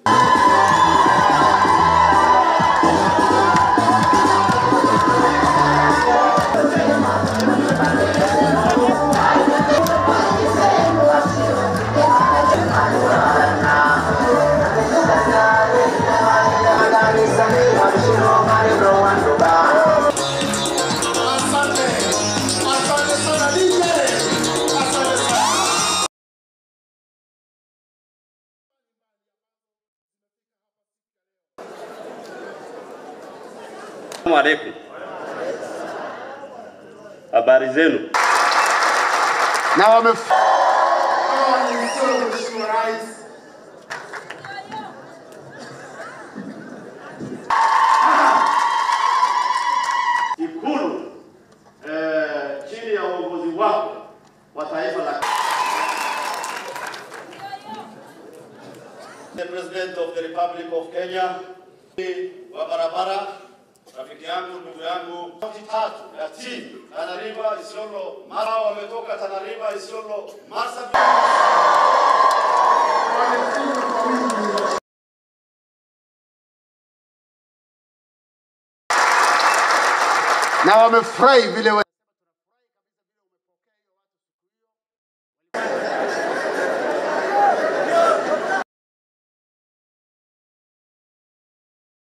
Assalamu alaikum. Habari zenu? Na Ikulu chini ya uongozi wako wa taifa la The President of the Republic of Kenya wa barabara, rafiki yangu, ndugu yangu, kaunti tatu ya chini, Tana River, Isiolo, Marsabit, wametoka Tana River, Isiolo, Marsabit. na wamefurahi vile